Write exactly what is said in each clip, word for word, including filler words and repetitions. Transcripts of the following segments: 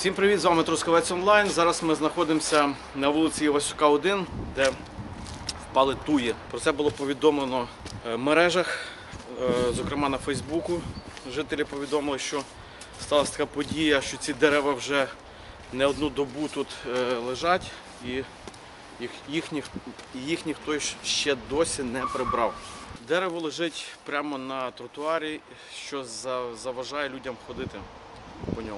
Всім привіт, з вами Трускавець Онлайн. Зараз ми знаходимося на вулиці Івасюка, один, де впали туї. Про це було повідомлено в мережах, зокрема на Фейсбуку. Жителі повідомили, що сталася така подія, що ці дерева вже не одну добу тут лежать і їхніх, їхніх хтось ще досі не прибрав. Дерево лежить прямо на тротуарі, що заважає людям ходити по ньому.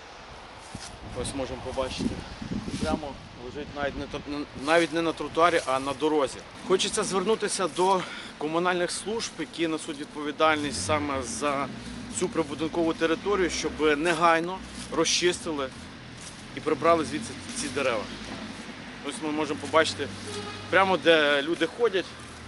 Ось можемо побачити, прямо лежить навіть не, навіть не на тротуарі, а на дорозі. Хочеться звернутися до комунальних служб, які несуть відповідальність саме за цю прибудинкову територію, щоб негайно розчистили і прибрали звідси ці дерева. Ось ми можемо побачити, прямо де люди ходять,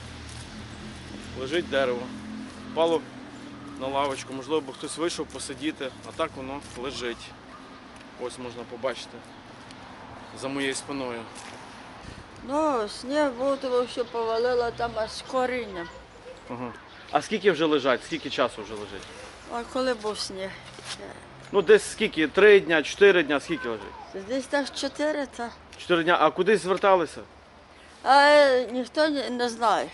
лежить дерево. Впало на лавочку, можливо, хтось вийшов посидіти, а так воно лежить. Ось можна побачити за моєю спиною. Ну, сніг був, тому що повалило там аж коріння. Ага. А скільки вже лежать? Скільки часу вже лежить? А коли був сніг? Ну десь скільки? Три дня, чотири дня, скільки лежить? Десь так чотири, та. Чотири дня. А кудись зверталися? А ніхто не, не знає.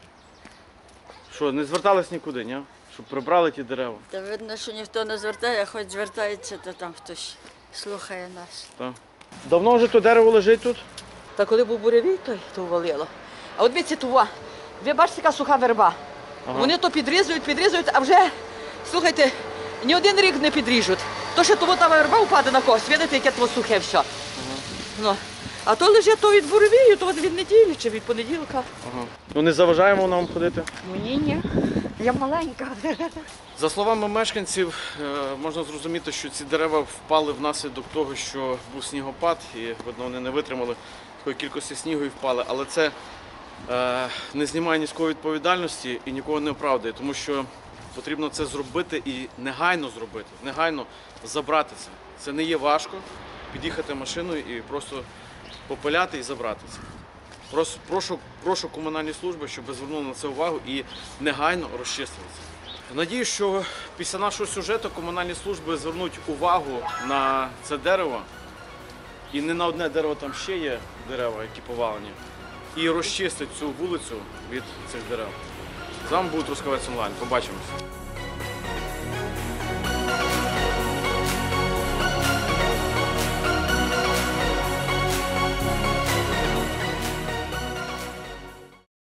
Що, не звертались нікуди, ні? Щоб прибрали ті дерева? Та видно, що ніхто не звертає, а хоч звертається, то там хтось слухає нас. Так. Давно вже то дерево лежить тут? Та коли був буревій, то, то валило. А от дивіться, това. Ви бачите, яка суха верба. Ага. Вони то підрізують, підрізують, а вже, слухайте, ні один рік не підріжуть. То, що того та верба впаде на когось, видите, яке то сухе все. Ага. Ну. А то лежить то від буревію, то від неділі чи від понеділка. Ага. Ну не заважаємо нам ходити? Мені ні. Я маленька. За словами мешканців, можна зрозуміти, що ці дерева впали внаслідок того, що був снігопад і, видно, вони не витримали такої кількості снігу і впали. Але це е, не знімає низької відповідальності і нікого не оправдує, тому що потрібно це зробити і негайно зробити, негайно забрати це. Це не є важко, під'їхати машиною і просто попиляти і забрати це. Прошу, прошу, прошу комунальні служби, щоб звернули на це увагу і негайно розчистили це. Надію, що після нашого сюжету комунальні служби звернуть увагу на це дерево. І не на одне дерево, там ще є дерева, які повалені. І розчистить цю вулицю від цих дерев. З вами був Трускавець Онлайн. Побачимось.